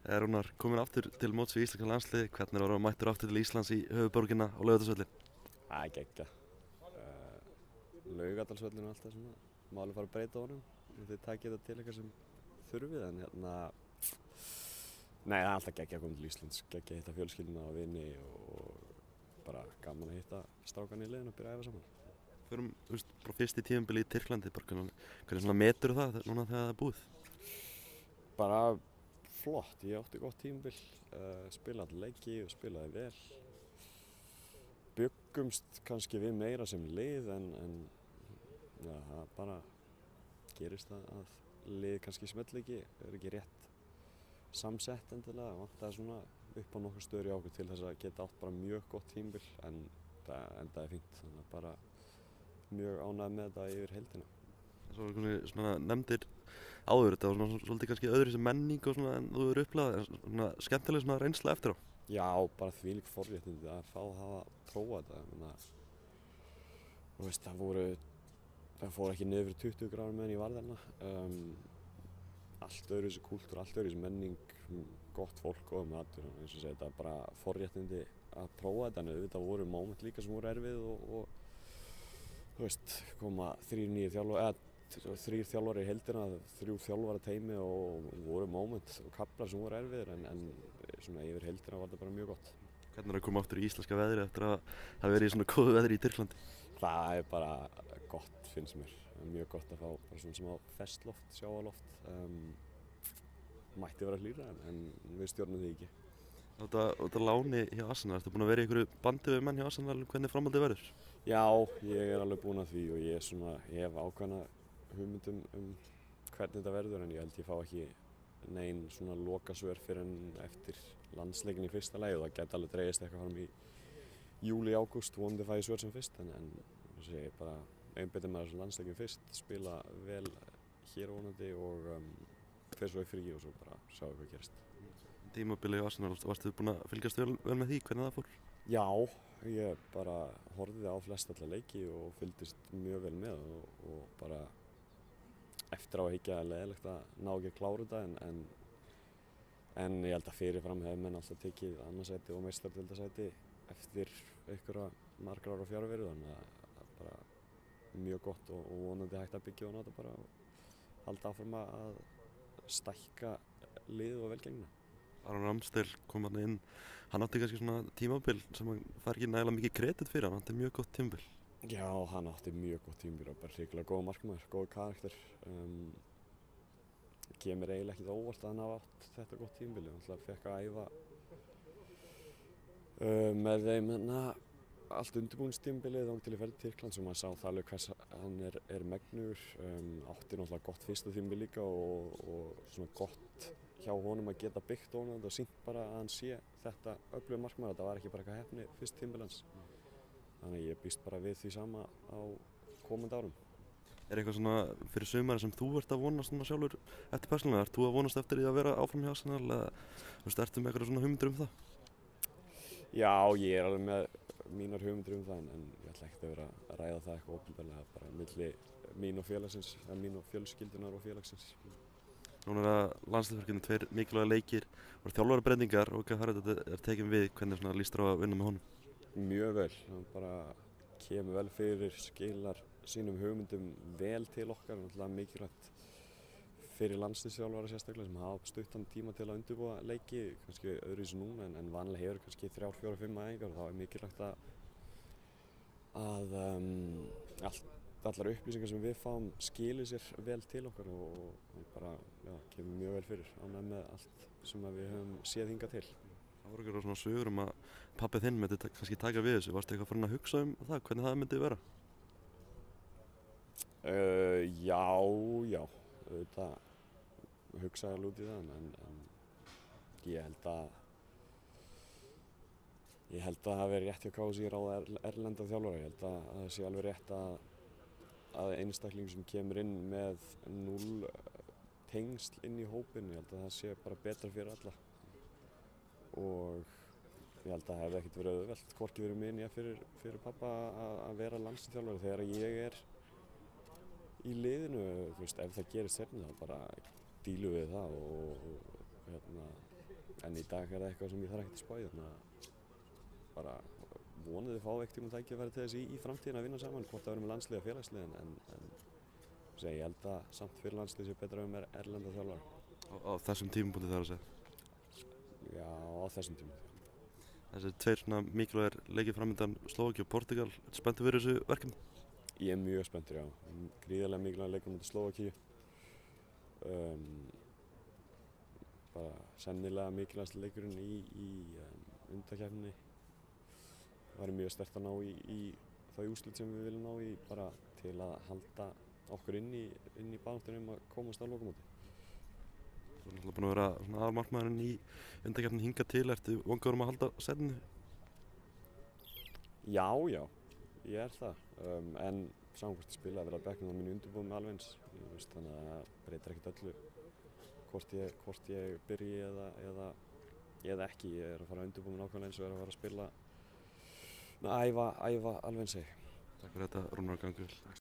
Rúnar, komin aftur til móts við íslenska landsliði, hvernig er að vera mættur aftur til Íslands í höfuðborgina á Laugardalsvelli? Það er geggjað. Laugardalsvöllin og allt það svona, má alveg fara að breyta honum. Þið takið þetta til eitthvað sem þurfið, en nei, það er alltaf geggjað að koma til Íslands, geggjað að hitta fjölskylduna og vini og bara gaman að hitta strákarnir í liðinu og byrja að æfa saman. Förum, bara fyrst í tímabili í Tyrklandi, hvernig svona metur það núna þegar það er búið? Bara flott, ég átti gott tímabil, spilaði alla leiki og spilaði vel. Byggumst kannski við meira sem lið en ja, það bara gerist að lið kannski smelli ekki, er ekki rétt samsett endilega, vantaði svona upp á nokkur stöður í okkur til þess að geta átt bara mjög gott tímabil en það endaði fínt, þannig að bara mjög ánægð með þetta yfir heildina. Svo svona nefndir áður, þetta var svona svolítið kannski öðru sem menning og svona en þú eru upplifað, svona skemmtileg svona reynsla eftir á? Já, bara þvílík forréttindi að fá að hafa prófað þetta. Þú veist, það fór ekki niður fyrir 20 gráður meðan ég var þarna. Allt öðruvísi kúltúr, allt öðruvísi menning, gott fólk, góður matur. Eins og segja, þetta er bara forréttindi að prófa þetta, en auðvitað voru móment líka sem voru erfið og þú veist, koma 3 þjálfari í heildina, 3 þjálfara teymi og voru móment og kaflar sem voru erfiðir en svona yfir heildina var þetta bara mjög gott. Hvernig er að koma aftur í íslenska veðri eftir að það verið í svona góðu veðri í Tyrklandi? Það er bara gott, finnst mér. Mjög gott að fá bara svona smá festloft, sjávarloft. Mætti vera hlýra en við stjórnum því ekki. Þetta láni hjá Arsenal, ertu búinn að vera í einhverju bandi við menn hjá Arsenal hvernig framhaldið verður? Já, ég er alveg búinn að því og ég hef ákveðna hugmyndum hvernig þetta verður en ég held ég fá ekki nein svona lokasvör fyrir en eftir landsleikin í fyrsta lagi og það geti alveg dregist eitthvað fram í júli, ágúst, vonandi fæ ég svör sem fyrst en þess að ég bara einbeita mér þessu landsleikin fyrst, spila vel hér vonandi og fer svo í frí og svo bara sjá hvað gerist. Tímabilið í Arsenal, varstu búinn að fylgjast vel með því, hvernig það fór? Já, ég bara horfði á flest alla leiki og fylgdist mjög vel með og bara eftir á að hyggja leiðilegt að ná ekki að klára þetta en ég held að fyrirfram hefur menn alltaf tekið annarsæti og meistaradeildarsæti eftir einhverja margar ára fjárveru þannig að það er bara mjög gott og vonandi hægt að byggja og nota bara og halda áfram að stækka liðið og velgengna. Aron Ramsdale kom hann inn, hann átti kannski svona tímabil sem hann fær ekki nægilega mikið kredit fyrir, hann átti mjög gott tímabil. Já, hann átti mjög gott tímabil og bara hrikalega góð markmaður, góð karakter. Kemur eiginlega ekkert óvart að hann hafa átt þetta gott tímabil, hann alltaf fekk að æfa með þeim allt undirbúningstímabilið þangað til í ferð til Tyrklands og maður sá það alveg hvers hann er megnugur, átti náttúrulega gott fyrsta tímabil líka og svona gott hjá honum að geta byggt honum og sýnt bara að hann sé þetta öfluga markmaður, þetta var ekki bara eitthvað heppni fyrst tímabil hans. Þannig að ég býst bara við því sama á komandi árum. Er eitthvað svona fyrir sumari sem þú ert að vonast svona sjálfur eftir persónulega? Ert þú að vonast eftir því að vera áfram hjá Arsenal eða ertu með eitthvað svona hugmyndir um það? Já, ég er alveg með mínar hugmyndir um það en ég ætla ekkert að vera að ræða það eitthvað opinberlega, bara milli mín og félagsins, eða mín og fjölskyldunar og félagsins. Núna er það landsliðsverkefni 2 mikilvæga leikir, voru þjálfarabreytingar og hvað er tekin við, hvernig svona líst þér á að vinna með honum? Mjög vel, hann bara kemur vel fyrir, skilar sínum hugmyndum vel til okkar, náttúrulega mikilvægt fyrir landsliðsþjálfara sérstaklega sem hafa stuttan tíma til að undirbúa leiki, kannski öðruvísi núna en vanlega hefur kannski 3, 4, 5 æfingar og þá er mikilvægt að allar upplýsingar sem við fáum skilir sér vel til okkar og bara kemur mjög vel fyrir, ánægð með allt sem við höfum séð hingað til. Það voru eitthvað svona sögur að pabbi þinn myndi kannski taka við þessu, varstu eitthvað farin að hugsa það, hvernig það myndi vera? Já, auðvitað hugsaði alveg út í það en ég held að það hafi verið rétt hjá KSÍ að ráða erlenda þjálfara. Ég held að það sé alveg rétt að einstakling sem kemur inn með 0 tengsl inn í hópinn, ég held að það sé bara betra fyrir alla og ég held að það hefði ekkert verið auðvelt, hvorki fyrir mig né fyrir pappa að vera landsliðsþjálfari þegar ég er í liðinu, þú veist, ef það gerist seinna þá bara dílum við það og En í dag það eitthvað sem ég þarf ekkert að spá í, þannig að bara vonandi fá eitt tíma tækifæri til þess í framtíðin að vinna saman, hvort það verður með landslið og félagsliðin, en ég held að samt fyrir landslið sé betra með erlenda þjálfara. Á þessum tímapunkti þarf að segja? Já, á þessum tímapunkti. Þessi tveir svona mikilvægir leikir framöndan, Slóvakíu og Portúgal, ertu spenntur fyrir þessu verkefni? Ég er mjög spenntur, já. Gríðarlega mikilvægur leikur mútið Slóvakíu. Bara sennilega mikilvægasti leikurinn í undankeppninni. Það væri mjög sterkt að ná í þau úrslit sem við viljum ná í, bara til að halda okkur inn í baráttunni að komast á lokamóti. Þú er náttúrulega búinn að vera aðalmarkmaðurinn í undankeppninni hingað til, ertu vongur að halda sætinu? Já, ég er það. En saman hvort ég spila að vera að bekknum á mínu undirbúðum alveg eins. Þannig að það breytir ekkert öllu hvort ég byrji eða ekki. Ég er að fara að undirbúða nákvæmlega eins og er að fara að spila, æfa alveg eins. Takk fyrir þetta, Rúnar, gangi vel.